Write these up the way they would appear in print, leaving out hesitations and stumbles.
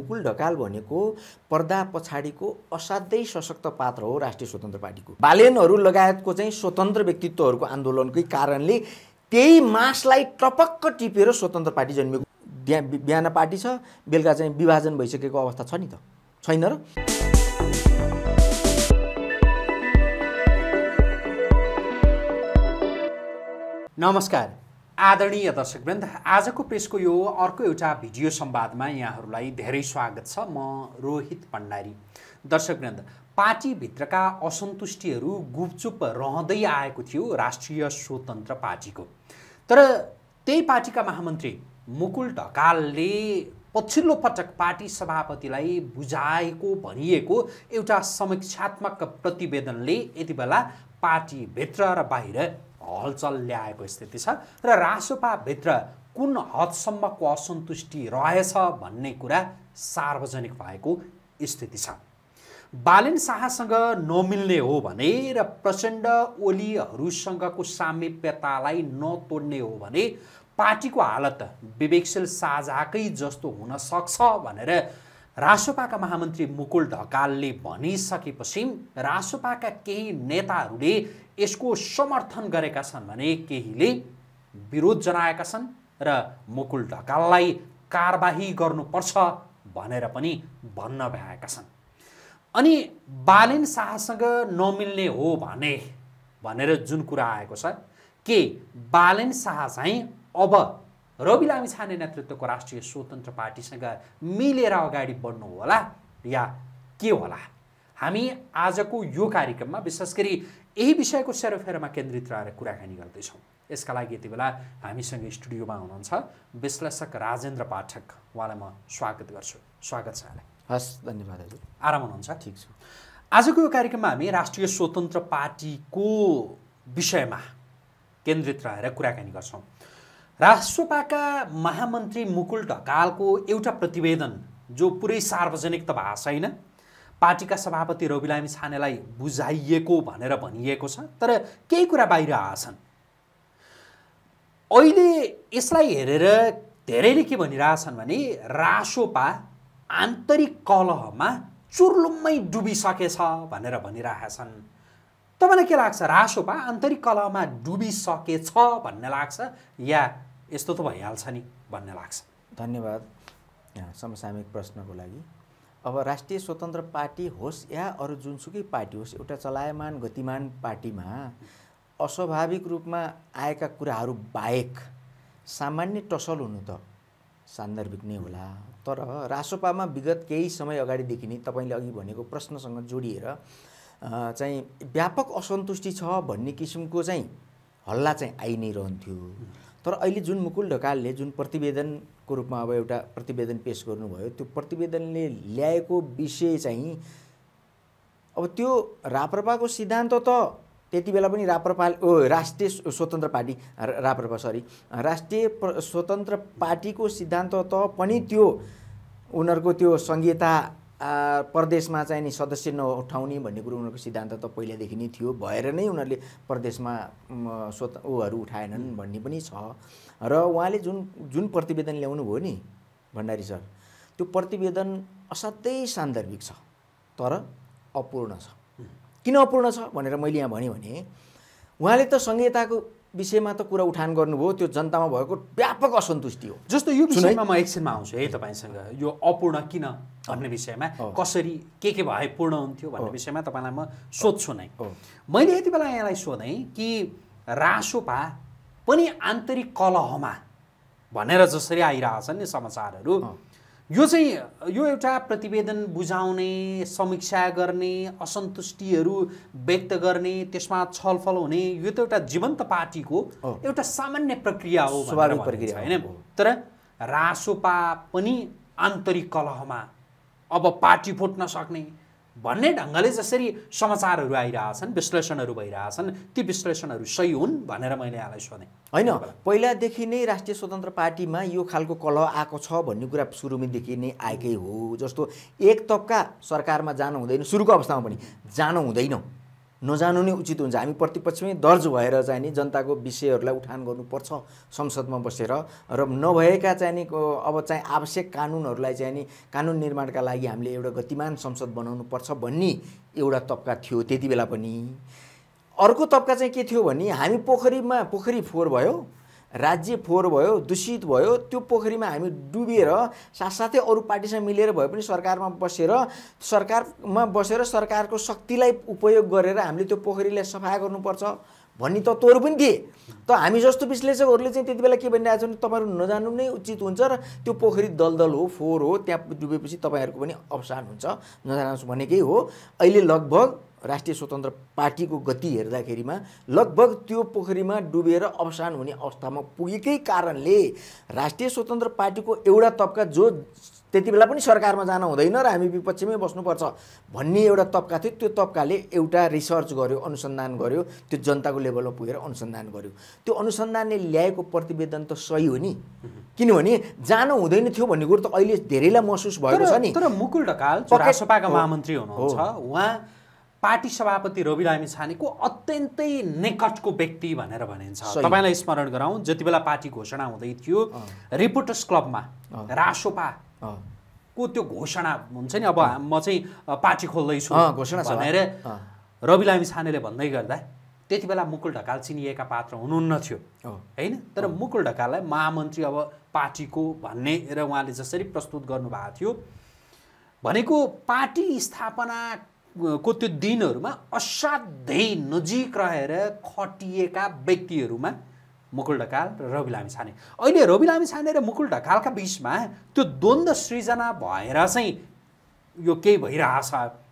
मुकुल ढकाल भनेको पर्दा पछाडिको असाध्यै सशक्त पात्र हो राष्ट्रिय स्वतन्त्र पार्टीको। बालेनहरू लगायतको चाहिँ स्वतन्त्र व्यक्तित्वहरूको आन्दोलनकै कारणले त्यही मासलाई टपक्क टिपेर स्वतन्त्र पार्टी जन्मिएको। बिहान पार्टी छ, बेलुका चाहिँ विभाजन भइसकेको अवस्था छ नि त, छैन र? नमस्कार आदरणीय दर्शकवृन्द, आजको प्रेसको यो अर्को एउटा भिडियो संवादमा यहाँहरूलाई धेरै स्वागत छ। म रोहित भण्डारी। दर्शकवृन्द, पार्टीभित्रका असन्तुष्टिहरू गुपचुप रहँदै आएको थियो राष्ट्रिय स्वतन्त्र पार्टीको। तर त्यही पार्टीका महामन्त्री मुकुल ढकालले पछिल्लो पटक पार्टी सभापतिलाई बुझाएको भनिएको एउटा समीक्षात्मक प्रतिवेदनले यति बेला पार्टीभित्र र बाहिर हलचल ल्याएको स्थिति छ र रासोपाभित्र कुन हदसम्मको असन्तुष्टि रहेछ भन्ने कुरा सार्वजनिक भएको स्थिति छ। बालेन शाहसँग नमिल्ने हो भने र प्रचण्ड ओलीहरूसँगको सामिप्यतालाई नतोड्ने हो भने पार्टीको हालत विवेकशील साझाकै जस्तो हुन सक्छ भनेर रासोपाका महामन्त्री मुकुल ढकालले भनिसकेपछि रासोपाका केही नेताहरूले यसको समर्थन गरेका छन् भने केहीले विरोध जनाएका छन् र मुकुल ढकाललाई कारबाही गर्नुपर्छ भनेर पनि भन्न भएका छन्। अनि बालेन शाहसँग नमिल्ने हो भनेर जुन कुरा आएको छ, के बालेन शाह चाहिँ अब रवि लामिछाने नेतृत्वको राष्ट्रिय स्वतन्त्र पार्टीसँग मिलेर अगाडि बढ्नु होला या के होला? हामी आजको यो कार्यक्रममा विशेष गरी यही विषयको सेरोफेरोमा केन्द्रित रहेर कुराकानी गर्दैछौँ। यसका लागि यति बेला हामीसँग स्टुडियोमा हुनुहुन्छ विश्लेषक राजेन्द्र पाठक। उहाँलाई म स्वागत गर्छु। स्वागत छ यहाँलाई। हस्, धन्यवाद हजुर। आराम हुनुहुन्छ? ठिक छु। आजको यो कार्यक्रममा हामी राष्ट्रिय स्वतन्त्र पार्टीको विषयमा केन्द्रित रहेर कुराकानी गर्छौँ। राष्ट्रपाका महामन्त्री मुकुल ढकालको एउटा प्रतिवेदन जो पुरै सार्वजनिक त भएको छैन, पार्टीका सभापति रवि लामिछानेलाई बुझाइएको भनेर भनिएको छ, तर केही कुरा बाहिर आएछन्। अहिले यसलाई हेरेर धेरैले के भनिरहेछन् भने रासोपा आन्तरिक कलहमा चुर्लुम्मै डुबिसकेछ भनेर भनिरहेछन्। तपाईँलाई के लाग्छ, रासोपा आन्तरिक कलहमा डुबिसकेछ भन्ने लाग्छ या यस्तो त भइहाल्छ नि भन्ने लाग्छ? धन्यवाद समसामयिक प्रश्नको लागि। अब राष्ट्रिय स्वतन्त्र पार्टी होस् या अरू जुनसुकै पार्टी होस्, एउटा चलायमान गतिमान पार्टीमा अस्वाभाविक रूपमा आएका कुराहरू बाहेक सामान्य टसल हुनु त सान्दर्भिक नै होला। तर रासोपामा विगत केही समय अगाडिदेखि नै तपाईँले अघि भनेको प्रश्नसँग जोडिएर चाहिँ व्यापक असन्तुष्टि छ भन्ने किसिमको चाहिँ हल्ला चाहिँ आइ नै रहन्थ्यो। तर अहिले जुन मुकुल ढकालले जुन प्रतिवेदनको रूपमा अब एउटा प्रतिवेदन पेश गर्नुभयो, त्यो प्रतिवेदनले ल्याएको विषय चाहिँ अब त्यो राप्रपाको सिद्धान्त त त्यति बेला पनि राष्ट्रिय स्वतन्त्र पार्टी राष्ट्रिय स्वतन्त्र पार्टीको सिद्धान्त त पनि त्यो उनीहरूको त्यो सङ्घीयता प्रदेशमा चाहिँ नि सदस्य नउठाउने भन्ने कुरो उनीहरूको सिद्धान्त त पहिलादेखि नै थियो, भएर नै उनीहरूले प्रदेशमा ऊहरू उठाएनन् भन्ने पनि छ। र उहाँले जुन प्रतिवेदन ल्याउनु भयो नि भण्डारी सर, त्यो प्रतिवेदन असाध्यै सान्दर्भिक छ तर अपूर्ण छ। किन अपूर्ण छ भनेर मैले यहाँ भने उहाँले त संहिताको विषयमा त कुरा उठान गर्नुभयो, त्यो जनतामा भएको व्यापक असन्तुष्टि हो। जस्तो यो विषयमा म एकछिनमा आउँछु है तपाईँसँग, यो अपूर्ण किन भन्ने विषयमा, कसरी के भए पूर्ण हुन्थ्यो भन्ने विषयमा तपाईँलाई म सोध्छु नै। मैले यति बेला यहाँलाई सोधेँ कि रासोपा पनि आन्तरिक कलहमा भनेर जसरी आइरहेछन् नि समाचारहरू, यो एउटा प्रतिवेदन बुझाउने, समीक्षा गर्ने, असन्तुष्टिहरू व्यक्त गर्ने, त्यसमा छलफल हुने, यो त एउटा जीवन्त पार्टीको एउटा सामान्य प्रक्रिया हो, स्वाभाविक प्रक्रिया होइन? तर रासोपा पनि आन्तरिक कलहमा अब पार्टी फुट्न सक्ने भन्ने ढङ्गले जसरी समाचारहरू आइरहेछन्, विश्लेषणहरू भइरहेछन्, ती विश्लेषणहरू सही हुन् भनेर मैले यहाँलाई सोधेँ। होइन, पहिलादेखि नै राष्ट्रिय स्वतन्त्र पार्टीमा यो खालको कलह आएको छ भन्ने कुरा सुरुदेखि नै आएकै हो। जस्तो एक तबका सरकारमा जानु हुँदैन, सुरुको अवस्थामा पनि जानु हुँदैन, नजानु नै उचित हुन्छ। हामी प्रतिपक्षमै दर्ज भएर चाहिँ नि जनताको विषयहरूलाई उठान गर्नुपर्छ संसदमा बसेर, र नभएका चाहिँ नि अब चाहिँ आवश्यक कानुनहरूलाई चाहिँ नि कानुन निर्माणका लागि हामीले एउटा गतिमान संसद बनाउनुपर्छ भन्ने एउटा तबका थियो त्यति बेला पनि। अर्को तबका चाहिँ के थियो भने हामी पोखरी फोहोर भयो, राज्य फोहोर भयो, दूषित भयो, त्यो पोखरीमा हामी डुबेर साथसाथै अरू पार्टीसँग मिलेर भए पनि सरकारमा बसेर सरकारको शक्तिलाई उपयोग गरेर हामीले त्यो पोखरीलाई सफा गर्नुपर्छ भन्ने तत्त्वहरू पनि थिए। त हामी जस्तो विश्लेषकहरूले चाहिँ त्यति बेला के भनिरहेको छ भने तपाईँहरू नजानु नै उचित हुन्छ र त्यो पोखरी दलदल हो, फोहोर हो, त्यहाँ डुबेपछि तपाईँहरूको पनि अवसान हुन्छ, नजानुहोस् भनेकै हो। अहिले लगभग राष्ट्रिय स्वतन्त्र पार्टीको गति हेर्दाखेरिमा लगभग त्यो पोखरीमा डुबेर अवसान हुने अवस्थामा पुगेकै कारणले राष्ट्रिय स्वतन्त्र पार्टीको एउटा तबका जो त्यति बेला पनि सरकारमा जान हुँदैन र हामी विपक्षमै बस्नुपर्छ भन्ने एउटा तबका थियो, त्यो तबकाले एउटा रिसर्च गर्यो, अनुसन्धान गर्यो, त्यो जनताको लेभलमा पुगेर अनुसन्धान गर्यो। त्यो अनुसन्धानले ल्याएको प्रतिवेदन त सही हो नि, किनभने जानु हुँदैन थियो भन्ने कुरो त अहिले धेरैलाई महसुस भएको छ नि। तर मुकुल ढकाल जो रासपाका महामन्त्री हुनुहुन्छ, उहाँ पार्टी सभापति रवि लामिछानेको अत्यन्तै निकटको व्यक्ति भनेर भनिन्छ। तपाईँलाई स्मरण गराउँ, जति बेला पार्टी घोषणा हुँदै थियो रिपोर्टर्स क्लबमा रासोपाको त्यो घोषणा हुन्छ नि, अब म चाहिँ पार्टी खोल्दैछु भनेर रवि लामिछानेले भन्दै गर्दा त्यति बेला मुकुल ढकाल चिनिएका पात्र हुनुहुन्न थियो होइन। तर मुकुल ढकाललाई महामन्त्री अब पार्टीको भन्ने र उहाँले जसरी प्रस्तुत गर्नुभएको थियो भनेको पार्टी स्थापना को त्यो दिनहरूमा असाध्यै नजिक रहेर खटिएका व्यक्तिहरूमा मुकुल ढकाल र रवि लामिछाने। अहिले रवि लामिछाने र मुकुल ढकालका बिचमा त्यो द्वन्द्व सृजना भएर चाहिँ यो केही भइरहेछ,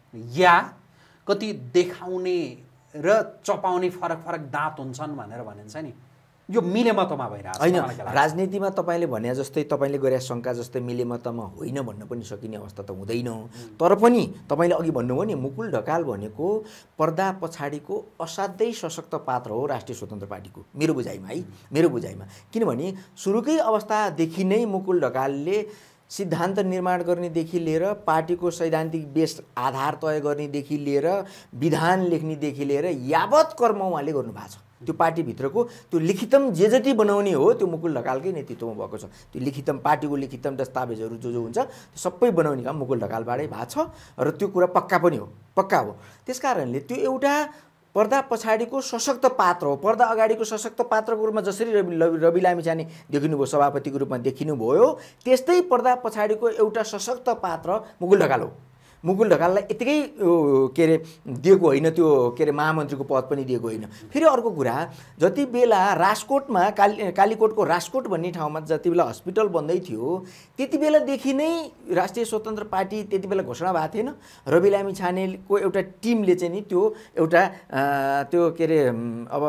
या कति देखाउने र चपाउने फरक फरक दाँत हुन्छन् भनेर भनिन्छ नि, यो मिलेमतमा भइरहेछ होइन। राजनीतिमा तपाईँले भने जस्तै तपाईँले गरे शङ्का जस्तै मिलेमतमा होइन भन्न पनि सकिने अवस्था त हुँदैन। तर पनि तपाईँले अघि भन्नुभयो नि, मुकुल ढकाल भनेको पर्दा पछाडिको असाध्यै सशक्त पात्र हो राष्ट्रिय स्वतन्त्र पार्टीको, मेरो बुझाइमा है, मेरो बुझाइमा। किनभने सुरुकै अवस्थादेखि नै मुकुल ढकालले सिद्धान्त निर्माण गर्नेदेखि लिएर पार्टीको सैद्धान्तिक बेस आधार तय गर्नेदेखि लिएर विधान लेख्नेदेखि लिएर यावत कर्म उहाँले गर्नुभएको छ। त्यो पार्टीभित्रको त्यो लिखितम जे जति बनाउने हो त्यो मुकुल ढकालकै नेतृत्वमा भएको छ। त्यो लिखितम पार्टीको लिखितम दस्तावेजहरू जो हुन्छ त्यो सबै बनाउने काम मुकुल ढकालबाटै भएको छ र त्यो कुरा पक्का पनि हो, पक्का हो। त्यसकारणले त्यो एउटा पर्दा पछाडिको सशक्त पात्र हो। पर्दा अगाडिको सशक्त पात्रको रूपमा जसरी रवि लामिछाने देखिनुभयो, सभापतिको रूपमा देखिनुभयो, त्यस्तै पर्दा पछाडिको एउटा सशक्त पात्र मुकुल ढकाल हो। मुकुल ढकाललाई यतिकै के अरे दिएको होइन, त्यो के अरे महामन्त्रीको पद पनि दिएको होइन। फेरि अर्को कुरा, जति बेला राजकोटमा कालीकोटको राजकोट भन्ने ठाउँमा जति बेला हस्पिटल बन्दै थियो त्यति बेलादेखि नै राष्ट्रिय स्वतन्त्र पार्टी त्यति बेला घोषणा भएको थिएन। रवि लामिछानेको एउटा टिमले चाहिँ नि त्यो एउटा त्यो के अरे अब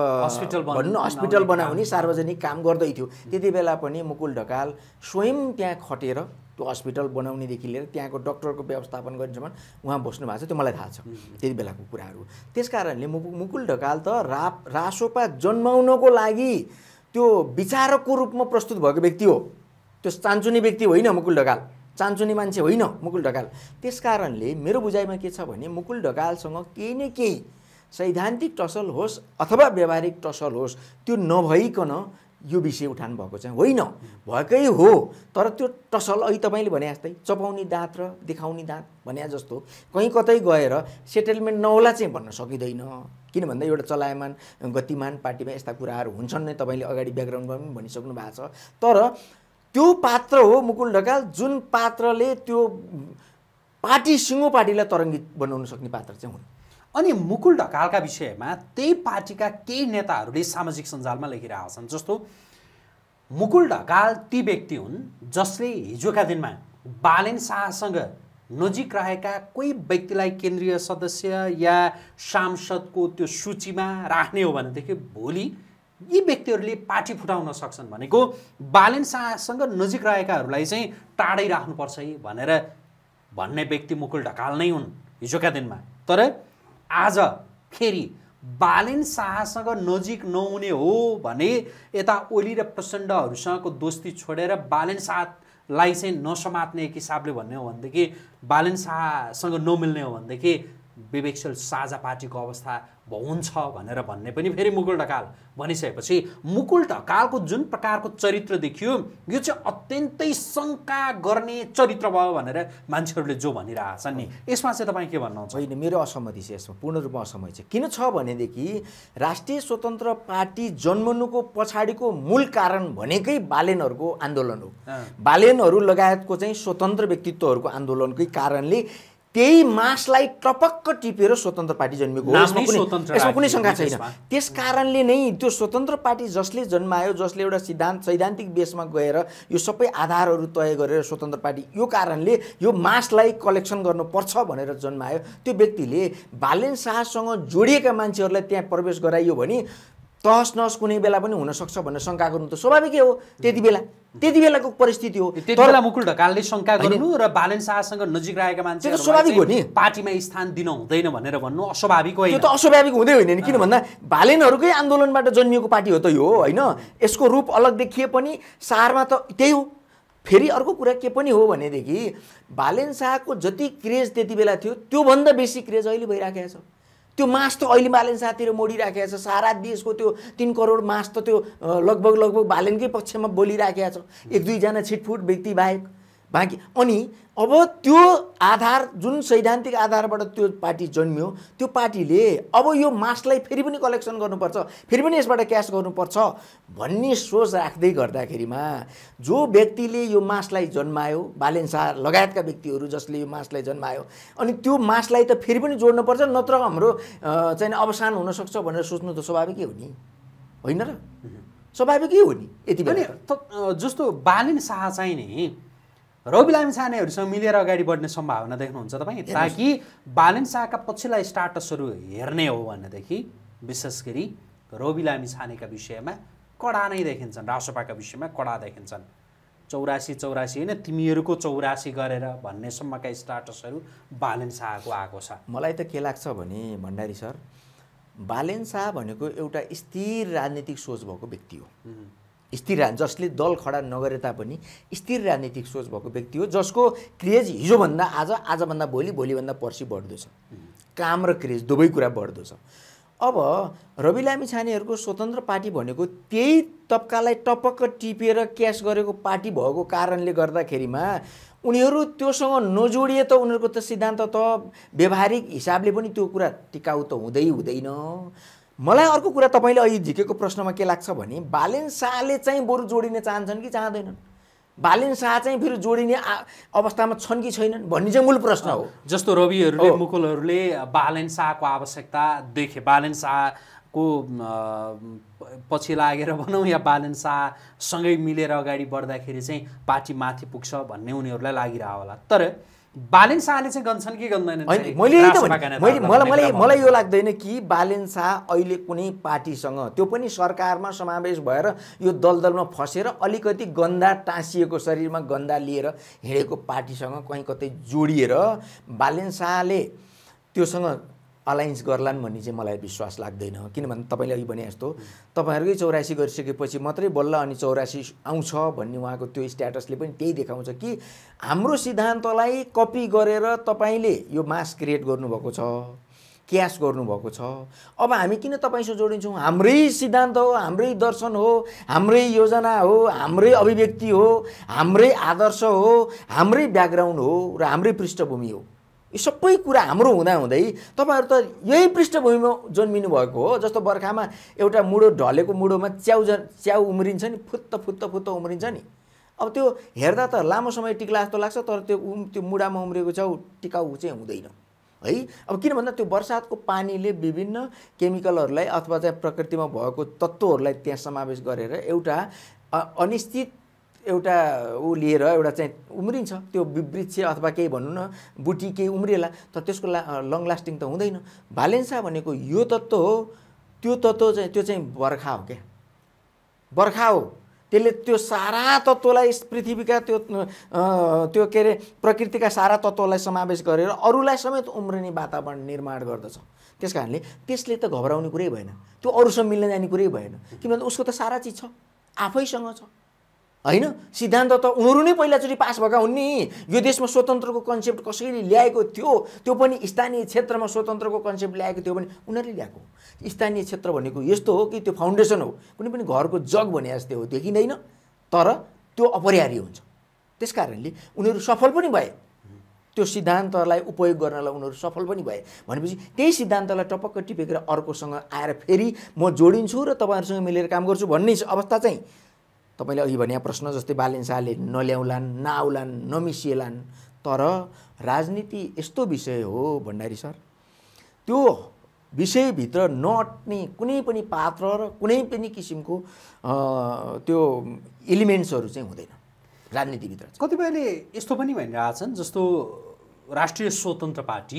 हस्पिटल बनाउने सार्वजनिक काम गर्दै थियो। त्यति बेला पनि मुकुल ढकाल स्वयं त्यहाँ खटेर त्यो हस्पिटल बनाउनेदेखि लिएर त्यहाँको डक्टरको व्यवस्थापन गर्नेसम्म उहाँ बस्नु भएको छ, त्यो मलाई थाहा छ त्यति बेलाको कुराहरू। त्यस कारणले मुकुल ढकाल त रासोपा जन्माउनको लागि त्यो विचारकको रूपमा प्रस्तुत भएको व्यक्ति हो, त्यो चान्चुने व्यक्ति होइन मुकुल ढकाल, चान्चुने मान्छे होइन मुकुल ढकाल। त्यस कारणले मेरो बुझाइमा के छ भने मुकुल ढकालसँग केही न केही सैद्धान्तिक टसल होस् अथवा व्यावहारिक टसल होस्, त्यो नभइकन यो विषय उठान भएको चाहिँ होइन, भएकै हो। तर त्यो टसल अघि तपाईँले भने जस्तै चपाउने दाँत र देखाउने दाँत भने जस्तो कहीँ कतै गएर सेटलमेन्ट नहोला चाहिँ भन्न सकिँदैन। किन भन्दा एउटा चलायमान गतिमान पार्टीमा यस्ता कुराहरू हुन्छन् नै, तपाईँले अगाडि ब्याकग्राउन्डमा पनि भनिसक्नु भएको छ। तर त्यो पात्र हो मुकुल ढकाल जुन पात्रले त्यो पार्टी सिङ्गो पार्टीलाई तरङ्गित बनाउन सक्ने पात्र चाहिँ हुन्। अनि मुकुल ढकालका विषयमा त्यही पार्टीका केही नेताहरूले सामाजिक सञ्जालमा लेखिरहेका छन्, जस्तो मुकुल ढकाल ती व्यक्ति हुन् जसले हिजोका दिनमा बालेन शाहसँग नजिक रहेका कोही व्यक्तिलाई केन्द्रीय सदस्य या सांसदको त्यो सूचीमा राख्ने हो भनेदेखि भोलि यी व्यक्तिहरूले पार्टी फुटाउन सक्छन्। भनेको बालेन शाहसँग नजिक रहेकाहरूलाई चाहिँ टाढै राख्नुपर्छ है भनेर भन्ने व्यक्ति मुकुल ढकाल नै हुन् हिजोका दिनमा। तर आज फेरि बालेन शाहसँग नजिक नहुने हो भने यता ओली र प्रचण्डहरूसँगको दोस्ती छोडेर बालेन शाहलाई चाहिँ नसमात्ने एक हिसाबले भन्ने हो भनेदेखि, बालेन शाहसँग नमिल्ने हो भनेदेखि विवेकशील साझा पार्टीको अवस्था हुन्छ भनेर भन्ने पनि फेरि मुकुल ढकाल भनिसकेपछि मुकुल ढकालको जुन प्रकारको चरित्र देखियो यो चाहिँ अत्यन्तै शङ्का गर्ने चरित्र भयो भनेर मान्छेहरूले जो भनिरहेछन् नि, यसमा चाहिँ तपाईँ के भन्नुहुन्छ? होइन, मेरो असहमति छ यसमा, पूर्ण रूपमा असहमति छ। किन छ भनेदेखि राष्ट्रिय स्वतन्त्र पार्टी जन्मनुको पछाडिको मूल कारण भनेकै बालेनहरूको आन्दोलन हो। बालेनहरू लगायतको चाहिँ स्वतन्त्र व्यक्तित्वहरूको आन्दोलनकै कारणले त्यही मासलाई टपक्क टिपेर स्वतन्त्र पार्टी जन्मेको हो। यसमा कुनै शङ्का छैन। त्यस कारणले नै त्यो स्वतन्त्र पार्टी जसले जन्मायो, जसले एउटा सैद्धान्तिक बेसमा गएर यो सबै आधारहरू तय गरेर स्वतन्त्र पार्टी, यो कारणले यो मासलाई कलेक्सन गर्नुपर्छ भनेर जन्मायो। त्यो व्यक्तिले बालेन शाहसँग जोडिएका मान्छेहरूलाई त्यहाँ प्रवेश गराइयो भने तहस नहस कुनै बेला पनि हुनसक्छ भनेर शङ्का गर्नु त स्वाभाविकै हो। त्यति बेलाको परिस्थिति हो। त्यति बेला मुकुल ढकालले शङ्का गर्नु र बालेन शाहसँग नजिक रहेका मान्छेहरू स्वाभाविक हो नि, पार्टीमा स्थान दिन हुँदैन भनेर भन्नु अस्वाभाविक होइन। त्यो त अस्वाभाविक हुँदै होइन नि, किन भन्दा बालेनहरूकै आन्दोलनबाट जन्मिएको पार्टी हो त यो, होइन? यसको रूप अलग देखिए पनि सारमा त त्यही हो। फेरि अर्को कुरा के पनि हो भनेदेखि बालेन शाहको जति क्रेज त्यति बेला थियो त्योभन्दा बेसी क्रेज अहिले भइराखेको छ। त्यो मास त अहिले बालेन शाहतिर मोडिराखेको छ। सारा देशको त्यो 3 करोड मास त त्यो लगभग बालेनकै पक्षमा बोलिराखेको छ, 1-2 जना छिटफुट व्यक्ति बाँकी। अनि अब त्यो आधार, जुन सैद्धान्तिक आधारबाट त्यो पार्टी जन्मियो, त्यो पार्टीले अब यो मासलाई फेरि पनि कलेक्सन गर्नुपर्छ, फेरि पनि यसबाट क्यास गर्नुपर्छ भन्ने सोच राख्दै गर्दाखेरिमा जो व्यक्तिले यो मासलाई जन्मायो, बालेन शाह लगायतका व्यक्तिहरू जसले यो मासलाई जन्मायो, अनि त्यो मासलाई त फेरि पनि जोड्नुपर्छ, नत्र हाम्रो चाहिँ अवसान हुनसक्छ भनेर सोच्नु त स्वाभाविकै हो नि, होइन र? स्वाभाविकै हो नि। यति बेला जस्तो बालेन शाह चाहिँ नि रवि लामिछानेहरूसँग मिलेर अगाडि बढ्ने सम्भावना देख्नुहुन्छ तपाईँ? ताकि बालेन शाहका पछिल्ला स्टाटसहरू हेर्ने हो भनेदेखि विशेष गरी रवि लामिछानेका विषयमा कडा नै देखिन्छन्, रासोपाका विषयमा कडा देखिन्छन्। 84 होइन, तिमीहरूको 84 गरेर भन्नेसम्मका स्टाटसहरू बालेन शाहको आएको छ। मलाई त के लाग्छ भने भण्डारी सर, बालेन शाह भनेको एउटा स्थिर राजनीतिक सोच भएको व्यक्ति हो। स्थिर, जसले दल खडा नगरे तापनि स्थिर राजनीतिक सोच भएको व्यक्ति हो, जसको क्रेज हिजोभन्दा आजभन्दा भोलि, भोलिभन्दा पर्सि बढ्दो छ। काम र क्रेज दुवै कुरा बढ्दो छ। अब रवि लामिछानेहरूको स्वतन्त्र पार्टी भनेको त्यही तबकालाई टपक्क टिपेर क्यास गरेको पार्टी भएको कारणले गर्दाखेरिमा उनीहरू त्योसँग नजोडिए त उनीहरूको त सिद्धान्त त व्यवहारिक हिसाबले पनि त्यो कुरा टिकाउ त हुँदैन। मलाई अर्को कुरा तपाईँले अहिले झिकेको प्रश्नमा के लाग्छ भने बालेन शाहले चाहिँ बरु जोडिन चाहन्छन् कि चाहँदैनन्, बालेन शाह चाहिँ फेरि जोडिने अवस्थामा छन् कि छैनन् भन्ने चाहिँ मूल प्रश्न हो। जस्तो रविहरूले, मुकुलहरूले बालेन शाहको आवश्यकता देखे, बालेन शाहको पछि लागेर भनौँ या बालेन शाहसँगै मिलेर अगाडि बढ्दाखेरि चाहिँ पार्टी माथि पुग्छ भन्ने उनीहरूलाई लागिरह होला। तर बालेन शाहले चाहिँ गन्छन् कि गन्दैनन्? मलाई यो लाग्दैन कि बालेन शाह अहिले कुनै पार्टीसँग, त्यो पनि सरकारमा समावेश भएर यो दलदलमा फसेर अलिकति गन्दा टाँसिएको, शरीरमा गन्दा लिएर हिँडेको पार्टीसँग कहीँ कतै जोडिएर बालेन शाहले त्योसँग अलायन्स गर्लान् भन्ने चाहिँ मलाई विश्वास लाग्दैन। किनभने तपाईँले अघि भने जस्तो तपाईँहरूकै 84 गरिसकेपछि मात्रै बल्ल अनि 84 आउँछ भन्ने उहाँको त्यो स्ट्याटसले पनि त्यही देखाउँछ कि हाम्रो सिद्धान्तलाई कपी गरेर तपाईँले यो मास क्रिएट गर्नुभएको छ, क्यास गर्नुभएको छ। अब हामी किन तपाईँसँग जोडिन्छौँ? हाम्रै सिद्धान्त हो, हाम्रै दर्शन हो, हाम्रै योजना हो, हाम्रै अभिव्यक्ति हो, हाम्रै आदर्श हो, हाम्रै ब्याकग्राउन्ड हो र हाम्रै पृष्ठभूमि हो। यो सबै कुरा हाम्रो हुँदाहुँदै तपाईँहरू त यही पृष्ठभूमिमा जन्मिनु भएको हो। जस्तो बर्खामा एउटा मुडो ढलेको मुडोमा च्याउ उम्रिन्छ नि, फुत्त उम्रिन्छ नि। अब त्यो हेर्दा त लामो समय टिक्ला जस्तो लाग्छ, तर त्यो मुडामा उम्रेको च्याउ टिकाउ चाहिँ हुँदैन है। अब किन भन्दा त्यो बर्सातको पानीले विभिन्न केमिकलहरूलाई अथवा चाहिँ प्रकृतिमा भएको तत्त्वहरूलाई त्यहाँ समावेश गरेर एउटा अनिश्चित एउटा लिएर एउटा चाहिँ उम्रिन्छ। त्यो वृक्ष अथवा केही भनौँ न बुटी केही उम्रिएला, तर त्यसको लङ लास्टिङ त हुँदैन। बालेन शाह भनेको यो तत्त्व हो, त्यो तत्त्व चाहिँ त्यो चाहिँ बर्खा हो क्या, बर्खा हो। त्यसले त्यो सारा तत्त्वलाई पृथ्वीका त्यो के अरे प्रकृतिका सारा तत्त्वलाई समावेश गरेर अरूलाई समेत उम्रिने वातावरण निर्माण गर्दछ। त्यस कारणले त्यसले त घबराउने कुरै भएन, त्यो अरूसँग मिल्न जाने कुरै भएन। किनभने उसको त सारा चिज छ, आफैसँग छ। होइन सिद्धान्त त उनीहरू नै पहिलाचोटि पास भएका हुन् नि। यो देशमा स्वतन्त्रको कन्सेप्ट कसैले ल्याएको थियो, त्यो पनि स्थानीय क्षेत्रमा स्वतन्त्रको कन्सेप्ट ल्याएको थियो भने उनीहरूले ल्याएको। स्थानीय क्षेत्र भनेको यस्तो हो कि त्यो फाउन्डेसन हो, कुनै पनि घरको जग भने जस्तै हो, देखिँदैन तर त्यो अपरिहार्य हुन्छ। त्यस कारणले उनीहरू सफल पनि भए, त्यो सिद्धान्तलाई उपयोग गर्नलाई उनीहरू सफल पनि भए भनेपछि त्यही सिद्धान्तलाई टपक्क टिपेर अर्कोसँग आएर फेरि म जोडिन्छु र तपाईँहरूसँग मिलेर काम गर्छु भन्ने अवस्था चाहिँ तपाईँले अघि भने प्रश्न जस्तै बालेन शाहले नल्याउलान्, नआउलान्, नमिसिएलान्। तर राजनीति यस्तो विषय हो भण्डारी सर, त्यो विषयभित्र नअट्ने कुनै पनि पात्र र कुनै पनि किसिमको त्यो एलिमेन्ट्सहरू चाहिँ हुँदैन राजनीतिभित्र। कतिपयले यस्तो पनि भनिरहेछन् जस्तो राष्ट्रिय स्वतन्त्र पार्टी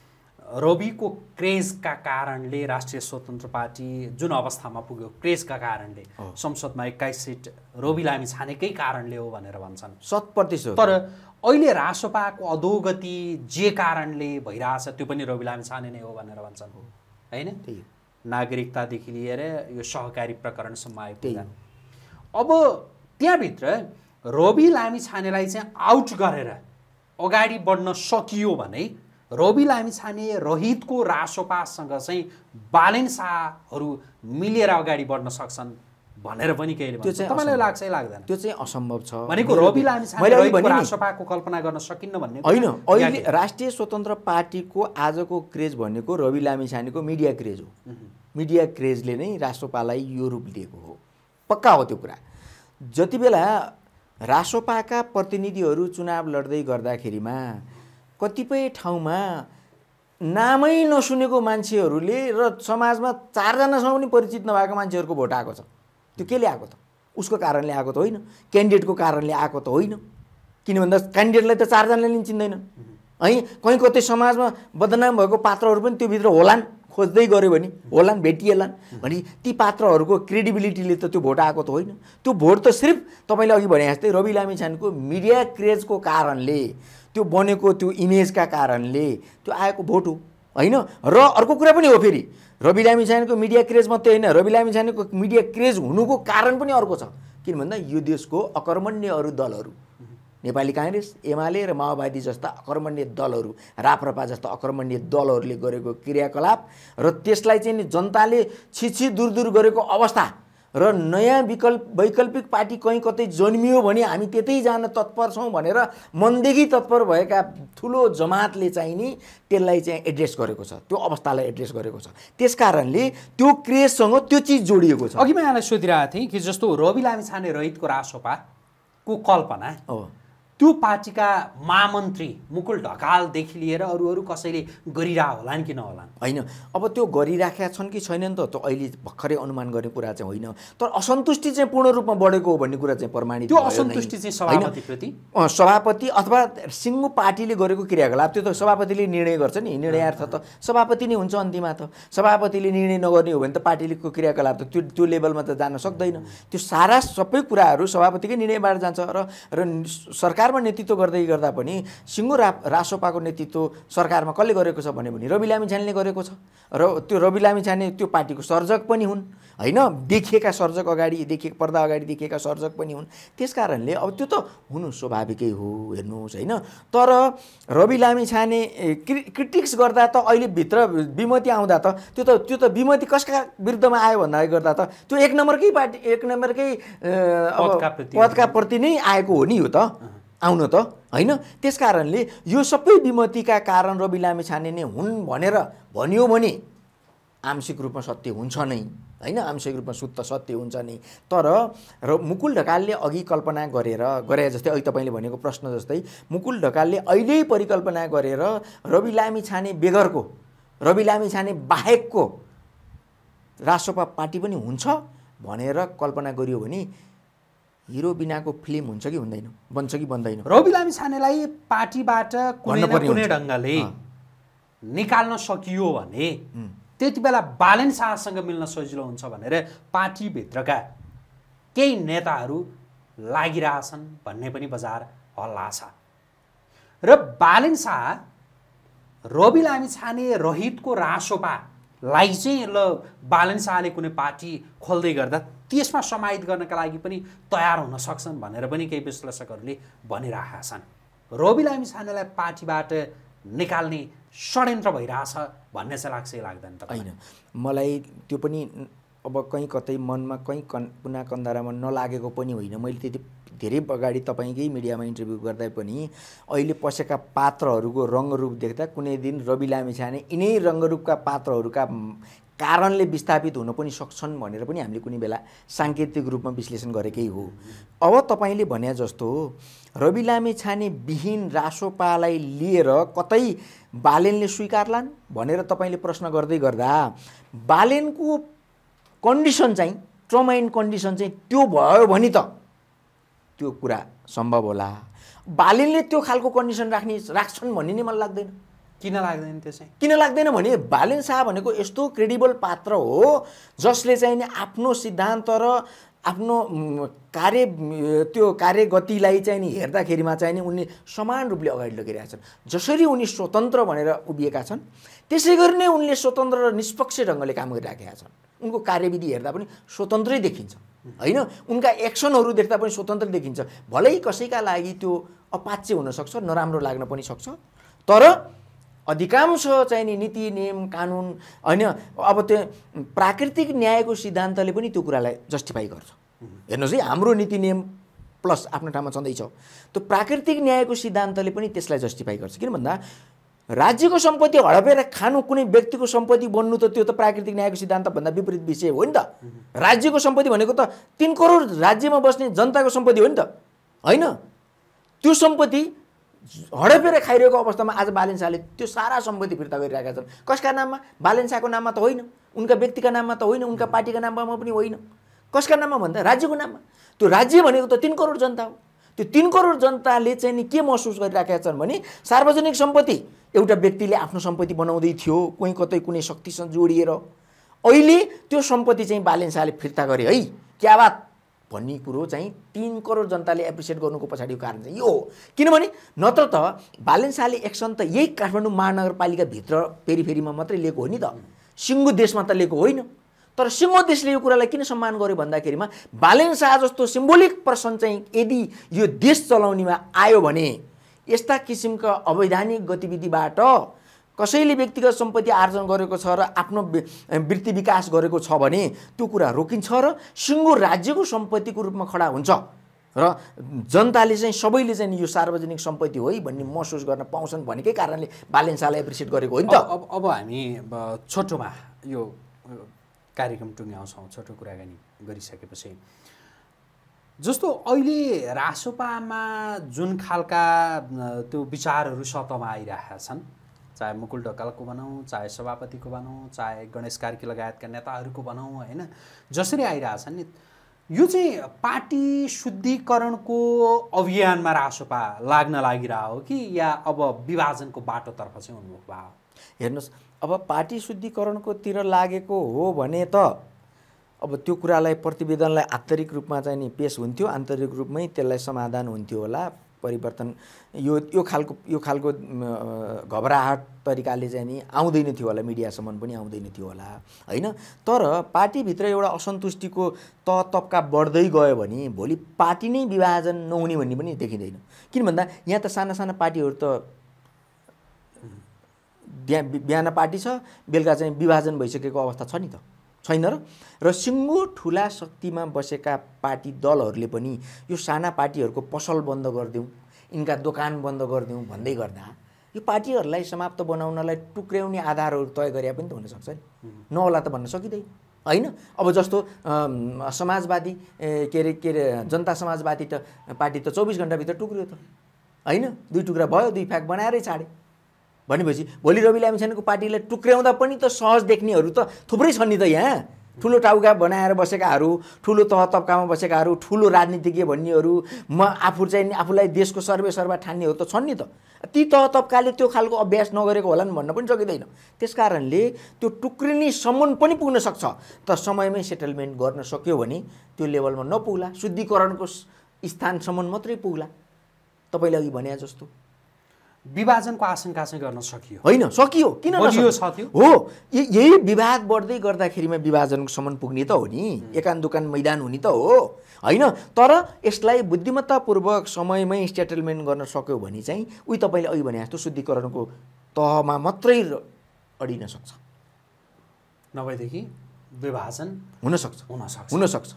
रविको क्रेजका कारणले, राष्ट्रिय स्वतन्त्र पार्टी जुन अवस्थामा पुग्यो क्रेजका कारणले, संसदमा 21 सिट रवि लामिछानेकै कारणले हो भनेर भन्छन् 100%। तर अहिले रासपाको अधोगति जे कारणले भइरहेछ त्यो पनि रवि लामिछाने नै हो भनेर भन्छन्, होइन? नागरिकतादेखि लिएर यो सहकारी प्रकरणसम्म आइपुग्दा अब त्यहाँभित्र रवि लामिछानेलाई चाहिँ आउट गरेर अगाडि बढ्न सकियो भने रवि लामिछाने रहितको रासोपासँग चाहिँ बालेन शाहहरू मिलेर अगाडि बढ्न सक्छन् भनेर पनि कहिले भन्छ। तपाईँलाई लाग्छ लाग्दैन? त्यो चाहिँ असम्भव छ भनेको रवि लामिछाने रहितको रासोपाको कल्पना गर्न सकिन्न भन्ने होइन। अहिले राष्ट्रिय स्वतन्त्र पार्टीको आजको क्रेज भनेको रवि लामिछानेको मिडिया क्रेज हो। मिडिया क्रेजले नै रासोपालाई यो रूप दिएको हो, पक्का हो त्यो कुरा। जति बेला रासोपाका प्रतिनिधिहरू चुनाव लड्दै गर्दाखेरिमा कतिपय ठाउँमा नामै नसुनेको मान्छेहरूले र समाजमा 4 जनासँग पनि परिचित नभएको मान्छेहरूको भोट आएको छ। त्यो केले आएको त? उसको कारणले आएको त होइन, क्यान्डिडेटको कारणले आएको त होइन। किन भन्दा क्यान्डिडेटलाई त 4 जनाले नि चिन्दैन है। कहीँ कतै समाजमा बदनाम भएको पात्रहरू पनि त्योभित्र होलान्, खोज्दै गऱ्यो भने होलान्, भेटिएलान् भने ती पात्रहरूको क्रेडिबिलिटीले त त्यो भोट आएको त होइन। त्यो भोट त सिर्फ तपाईँले अघि भने जस्तै रवि लामिछानेको मिडिया क्रेजको कारणले, त्यो बनेको त्यो इमेजका कारणले त्यो आएको भोट हो, होइन? र अर्को कुरा पनि हो फेरि, रवि लामिछानेको मिडिया क्रेज मात्रै होइन, रवि लामिछानेको मिडिया क्रेज हुनुको कारण पनि अर्को छ। किन भन्दा यो देशको अकर्मण्य अरू दलहरू, नेपाली काङ्ग्रेस, एमाले र माओवादी जस्ता अकर्मण्य दलहरू, राप्रपा जस्ता अकर्मण्य दलहरूले गरेको क्रियाकलाप र त्यसलाई चाहिँ जनताले छिछि दूर गरेको अवस्था र नयाँ वैकल्पिक पार्टी कहीँ कतै जन्मियो भने हामी त्यतै जान तत्पर छौँ भनेर मनदेखि तत्पर भएका ठुलो जमातले चाहिँ नि त्यसलाई चाहिँ एड्रेस गरेको छ, त्यो अवस्थालाई एड्रेस गरेको छ। त्यस कारणले त्यो क्रेजसँग त्यो चिज जोडिएको छ। अघि म यहाँलाई सोधिरहेको थिएँ कि जस्तो रवि लामिछाने रहितको रासोपाको कल्पना त्यो पार्टीका महामन्त्री मुकुल ढकालदेखि लिएर अरू कसैले गरिरह होलान् कि नहोलान्? होइन, अब त्यो गरिराखेका छन् कि छैनन् त त्यो अहिले भर्खरै अनुमान गर्ने कुरा चाहिँ होइन। तर असन्तुष्टि चाहिँ पूर्ण रूपमा बढेको हो भन्ने कुरा चाहिँ प्रमाणित। त्यो असन्तुष्टि चाहिँ सभापतिप्रति, सभापति अथवा सिङ्गो पार्टीले गरेको क्रियाकलाप, त्यो त सभापतिले निर्णय गर्छ नि। निर्णयार्थ त सभापति नै हुन्छ अन्तिममा। त सभापतिले निर्णय नगर्ने हो भने त पार्टीको क्रियाकलाप त त्यो लेभलमा त जान सक्दैन। त्यो सारा सबै कुराहरू सभापतिकै निर्णयबाट जान्छ। र सरकारमा नेतृत्व गर्दै गर्दा पनि सिङ्गो रासोपाको नेतृत्व सरकारमा कसले गरेको छ भने रवि लामिछानेले गरेको छ। र त्यो रवि लामिछाने त्यो पार्टीको सर्जक पनि हुन्, होइन? देखिएका सर्जक अगाडि पर्दा अगाडि देखिएका सर्जक पनि हुन्। त्यस कारणले अब त्यो त हुनु स्वाभाविकै हो, हेर्नुहोस्, होइन? तर रवि लामिछाने क्रिटिक्स गर्दा त अहिले भित्र विमति आउँदा त त्यो त विमति कसका विरुद्धमा आयो भन्दा गर्दा त त्यो एक नम्बरकै पार्टी, एक नम्बरकै पदका प्रति नै आएको हो नि यो त, आउन त, होइन? त्यस कारणले यो सबै विमतिका कारण रवि लामिछाने नै हुन् भनेर भनियो भने आंशिक रूपमा सत्य हुन्छ नै, होइन? आंशिक रूपमा शुद्ध सत्य हुन्छ नि। तर मुकुल ढकालले अघि कल्पना गरे जस्तै अहिले तपाईँले भनेको प्रश्न जस्तै मुकुल ढकालले अहिले परिकल्पना गरेर रवि लामिछाने बेगरको, रवि लामिछाने बाहेकको रासोपा पार्टी पनि हुन्छ भनेर कल्पना गरियो भने हिरो बिनाको फिल्म हुन्छ कि हुँदैन, बन्छ कि बन्दैन? रवि लामिछानेलाई पार्टीबाट कुनै न कुनै ढङ्गले निकाल्न सकियो भने त्यति बेला बालेन शाहसँग मिल्न सजिलो हुन्छ भनेर पार्टीभित्रका केही नेताहरू लागिरहेछन् भन्ने पनि बजार हल्ला छ। र बालेन शाह रवि लामिछाने रहितको रासोपा लाई चाहिँ ल बालन शाहले कुनै पार्टी खोल्दै गर्दा त्यसमा समाहित गर्नका लागि पनि तयार हुन सक्छन् भनेर पनि केही विश्लेषकहरूले भनिरहेका छन्। रवि लामी छानेलाई पार्टीबाट निकाल्ने षड्यन्त्र भइरहेछ भन्ने चाहिँ लाग्छ लाग्दैन त? होइन, मलाई त्यो पनि अब कहीँ कतै मनमा कहीँ कुना कन्दारामा नलागेको पनि होइन। मैले त्यति धेरै अगाडि तपाईँकै मिडियामा इन्टरभ्यू गर्दा पनि अहिले पसेका पात्रहरूको रङ्गरूप देख्दा कुनै दिन रवि लामिछाने यिनै रङ्गरूपका पात्रहरूका कारणले विस्थापित हुन पनि सक्छन् भनेर पनि हामीले कुनै बेला साङ्केतिक रूपमा विश्लेषण गरेकै हो। अब तपाईँले भने जस्तो रवि लामिछाने विहीन रासोपालाई लिएर कतै बालेनले स्वीकारलान् भनेर तपाईँले प्रश्न गर्दै गर्दा बालेनको कन्डिसन चाहिँ ट्रमा इन कन्डिसन चाहिँ त्यो भयो भने त त्यो कुरा सम्भव होला। बालेनले त्यो खालको कन्डिसन राख्छन् भन्ने नै मलाई लाग्दैन। किन लाग्दैन त्यसै? किन लाग्दैन भने बालेन शाह भनेको यस्तो क्रेडिबल पात्र हो जसले चाहिँ आफ्नो सिद्धान्त र आफ्नो त्यो कार्यगतिलाई चाहिँ नि हेर्दाखेरिमा चाहिँ नि उनले समान रूपले अगाडि लगिरहेका छन्। जसरी उनी स्वतन्त्र भनेर उभिएका छन् त्यसै गरी नै उनले स्वतन्त्र र निष्पक्ष ढङ्गले काम गरिराखेका छन्। उनको कार्यविधि हेर्दा पनि स्वतन्त्रै देखिन्छ होइन, उनका एक्सनहरू देख्दा पनि स्वतन्त्र देखिन्छ। भलै कसैका लागि त्यो अपाच्य हुनसक्छ, नराम्रो लाग्न पनि सक्छ, तर अधिकांश चाहिँ नि नीति नियम कानुन होइन अब त्यो प्राकृतिक न्यायको सिद्धान्तले पनि त्यो कुरालाई जस्टिफाई गर्छ। हेर्नुहोस् है, हाम्रो नीति नियम प्लस आफ्नो ठाउँमा छँदैछ, त्यो प्राकृतिक न्यायको सिद्धान्तले पनि त्यसलाई जस्टिफाई गर्छ। किन भन्दा राज्यको सम्पत्ति हडपेर खानु कुनै व्यक्तिको सम्पत्ति बन्नु त त्यो त प्राकृतिक न्यायको सिद्धान्तभन्दा विपरीत विषय हो नि त। राज्यको सम्पत्ति भनेको त 3 करोड राज्यमा बस्ने जनताको सम्पत्ति हो नि त होइन। त्यो सम्पत्ति हडपेर खाइरहेको अवस्थामा आज बालेन शाहले त्यो सारा सम्पत्ति फिर्ता गरिरहेका छन्। कसका नाममा? बालेन शाहको नाममा त होइन, उनका व्यक्तिका नाममा त होइन, उनका पार्टीका नाममा पनि होइन। कसका नाममा भन्दा राज्यको नाममा। त्यो राज्य भनेको त 3 करोड जनता हो। त्यो 3 करोड जनताले चाहिँ नि के महसुस गरिरहेका छन् भने सार्वजनिक सम्पत्ति एउटा व्यक्तिले आफ्नो सम्पत्ति बनाउँदै थियो कोही कतै कुनै शक्तिसँग जोडिएर, अहिले त्यो सम्पत्ति चाहिँ बालेन शाहले फिर्ता गरे है, क्या बात भन्ने कुरो चाहिँ 3 करोड जनताले एप्रिसिएट गर्नुको पछाडिको कारण चाहिँ यो हो। किनभने नत्र त बालेन शाहले एक्सन त यही काठमाडौँ महानगरपालिकाभित्र फेरिमा मात्रै लिएको हो नि त, सिङ्गो देशमा त लिएको होइन। तर सिङ्गो देशले यो कुरालाई किन सम्मान गर्यो भन्दाखेरिमा बालेन शाह जस्तो सिम्बोलिक पर्सन चाहिँ यदि यो देश चलाउनेमा आयो भने यस्ता किसिमका अवैधानिक गतिविधिबाट कसैले व्यक्तिगत सम्पत्ति आर्जन गरेको छ र आफ्नो वृत्ति विकास गरेको छ भने त्यो कुरा रोकिन्छ र सिङ्गो राज्यको सम्पत्तिको रूपमा खडा हुन्छ र जनताले चाहिँ सबैले चाहिँ यो सार्वजनिक सम्पत्ति हो है भन्ने महसुस गर्न पाउँछन् भनेकै कारणले बालेन शाहलाई एप्रिसिएट गरेको हो नि त। अब हामी छोटोमा यो कार्यक्रम टुङ्ग्याउँछौँ, छोटो कुराकानी गरिसकेपछि जस्तो अहिले रासोपामा जुन खालका त्यो विचारहरू सतहमा आइरहेका छन्, चाहे मुकुल ढकालको भनौँ, चाहे सभापतिको भनौँ, चाहे गणेश कार्की लगायतका नेताहरूको भनौँ होइन, जसरी आइरहेछन् नि यो चाहिँ पार्टी शुद्धिकरणको अभियानमा रासोपा लाग्न लागिरहेको हो कि या अब विभाजनको बाटोतर्फ चाहिँ उन्मुख भयो? हेर्नुहोस्, अब पार्टी शुद्धिकरणकोतिर लागेको हो भने त अब त्यो कुरालाई प्रतिवेदनलाई आन्तरिक रूपमा चाहिँ नि पेश हुन्थ्यो, आन्तरिक रूपमै त्यसलाई समाधान हुन्थ्यो होला, परिवर्तन यो खालको घबराहट तरिकाले चाहिँ नि आउँदैन थियो होला, मिडियासम्म पनि आउँदैन थियो होला होइन। तर पार्टीभित्र एउटा असन्तुष्टिको तह तब्का बढ्दै गयो भने भोलि पार्टी नै विभाजन नहुने भन्ने पनि देखिँदैन। किन भन्दा यहाँ त साना साना पार्टीहरू त बिहान पार्टी छ, बेलुका चाहिँ विभाजन भइसकेको अवस्था छ नि त, छैन र सिङ्गो ठुला शक्तिमा बसेका पार्टी दलहरूले पनि यो साना पार्टीहरूको पसल बन्द गरिदिउँ, यिनका दोकान बन्द गरिदिउँ भन्दै गर्दा यो पार्टीहरूलाई समाप्त बनाउनलाई टुक्र्याउने आधारहरू तय गरे पनि त हुनसक्छ नि, नहोला त भन्न सकिँदैन होइन। अब जस्तो समाजवादी के अरे जनता समाजवादी पार्टी त 24 घन्टाभित्र टुक्रियो त होइन, 2 टुक्रा भयो, 2 फ्याक बनाएरै छाडे भनेपछि भोलि रवि लामिछानेको पार्टीलाई टुक्र्याउँदा पनि त सहज देख्नेहरू त थुप्रै छन् नि त। यहाँ ठुलो टाउका बनाएर बसेकाहरू, ठुलो तह तब्कामा बसेकाहरू, ठुलो राजनीतिज्ञ भन्नेहरू, म आफू चाहिँ आफूलाई देशको सर्वेसर्वा ठान्नेहरू त छन् नि त। ती तह तब्काले त्यो खालको अभ्यास नगरेको होलान् भन्न पनि सकिँदैन। त्यस कारणले त्यो टुक्रिनेसम्म पनि पुग्न सक्छ, त समयमै सेटलमेन्ट गर्न सक्यो भने त्यो लेभलमा नपुग्ला, शुद्धिकरणको स्थानसम्म मात्रै पुग्ला, तपाईँले अघि भने जस्तो। विभाजनको आशंका चाहिँ गर्न सकियो होइन सकियो किन बलियो नसक्यो? छ त्यो हो यही विवाद बढ्दै गर्दाखेरिमा विभाजनसम्म पुग्ने त हो नि, एकान दुकान मैदान हुने त हो होइन। तर यसलाई बुद्धिमत्तापूर्वक समयमै सेटलमेन्ट गर्न सक्यो भने चाहिँ उही तपाईँले अघि भने जस्तो शुद्धिकरणको तहमा मात्रै अडिन सक्छ, नभएदेखि विभाजन हुनसक्छ।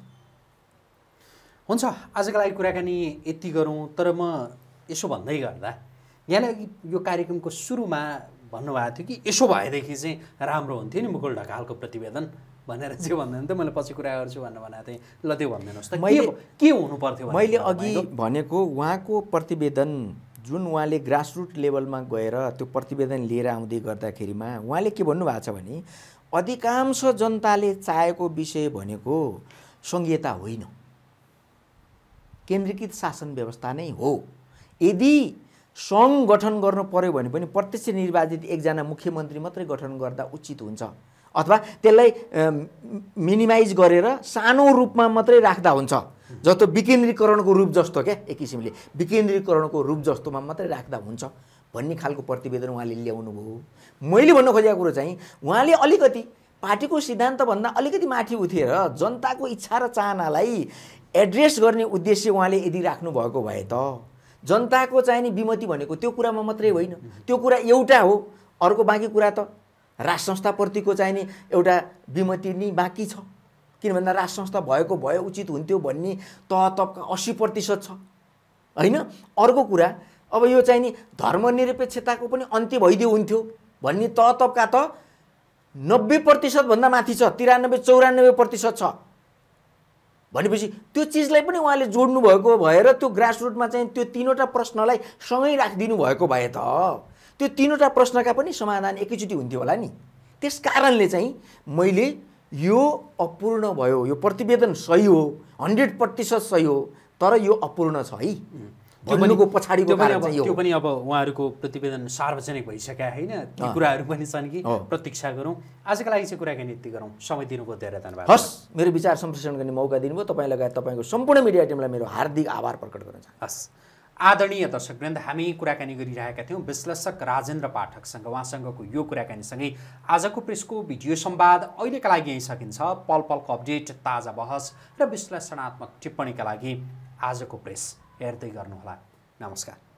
हुन्छ, आजको लागि कुराकानी यति गरौँ। तर म यसो भन्दै गर्दा यहाँले यो कार्यक्रमको सुरुमा भन्नुभएको थियो कि यसो भएदेखि चाहिँ राम्रो हुन्थ्यो नि मुकुल ढकालको प्रतिवेदन भनेर चाहिँ भन्दैन त, मैले पछि कुरा गर्छु भनेर भनेको थिएँ। ल त्यो भनिदिनुहोस् त, के हुनु पर्थ्यो? मैले अघि भनेको उहाँको प्रतिवेदन जुन उहाँले ग्रासरुट लेभलमा गएर त्यो प्रतिवेदन लिएर आउँदै गर्दाखेरिमा उहाँले के भन्नुभएको छ भने अधिकांश जनताले चाहेको विषय भनेको सङ्घीयता होइन, केन्द्रीकृत शासन व्यवस्था नै हो। यदि सङ्घ गठन गर्नु पर्यो भने पनि प्रत्यक्ष निर्वाचित एकजना मुख्यमन्त्री मात्रै गठन गर्दा उचित हुन्छ, अथवा त्यसलाई मिनिमाइज गरेर सानो रूपमा मात्रै राख्दा हुन्छ, जस्तो विकेन्द्रीकरणको रूप जस्तो क्या, एक किसिमले विकेन्द्रीकरणको रूप जस्तोमा मात्रै राख्दा हुन्छ भन्ने खालको प्रतिवेदन उहाँले ल्याउनु भयो। मैले भन्न खोजेको कुरो चाहिँ उहाँले अलिकति पार्टीको सिद्धान्तभन्दा अलिकति माथि उठेर जनताको इच्छा र चाहनालाई एड्रेस गर्ने उद्देश्य उहाँले यदि राख्नुभएको भए त जनताको चाहिँ नि विमति भनेको त्यो कुरामा मात्रै होइन, त्यो कुरा एउटा हो, अर्को बाँकी कुरा त राज संस्थाप्रतिको चाहिँ नि एउटा विमति नै बाँकी छ। किन भन्दा राज संस्था भएको भए उचित हुन्थ्यो भन्ने तह तबका 80% छ होइन। अर्को कुरा अब यो चाहिँ नि धर्मनिरपेक्षताको पनि अन्त्य भइदियो हुन्थ्यो भन्ने तह तबका त 90% भन्दा माथि छ, 93-94% छ भनेपछि त्यो चिजलाई पनि उहाँले जोड्नु भएको भएर त्यो ग्रासरुटमा चाहिँ त्यो तीनवटा प्रश्नलाई सँगै राखिदिनु भएको भए त त्यो तीनवटा प्रश्नका पनि समाधान एकैचोटि हुन्थ्यो होला नि। त्यस कारणले चाहिँ मैले यो अपूर्ण भयो, यो प्रतिवेदन सही हो, 100% सही हो, तर यो अपूर्ण छ है भन्नुको पछाडिको कारण चाहिँ त्यो पनि अब उहाँहरूको प्रतिवेदन सार्वजनिक भइसक्यो होइन, ती कुराहरू पनि छन् कि प्रतीक्षा गरौँ। आजको लागि चाहिँ कुराकानी यति गरौँ। समय दिनुभयो, धेरै धन्यवाद। हस्, मेरो विचार सम्प्रेषण गर्ने मौका दिनुभयो, तपाईँ लगायत तपाईँको सम्पूर्ण मिडिया टिमलाई मेरो हार्दिक आभार प्रकट गर्न चाहन्छु। हस्, आदरणीय दर्शकवृन्द, हामी कुराकानी गरिरहेका थियौँ विश्लेषक राजेन्द्र पाठकसँग। उहाँसँगको यो कुराकानीसँगै आजको प्रेसको भिडियो संवाद अहिलेका लागि यहीँ सकिन्छ। पल पलको अपडेट, ताजा बहस र विश्लेषणात्मक टिप्पणीका लागि आजको प्रेस हेर्दै गर्नुहोला। नमस्कार।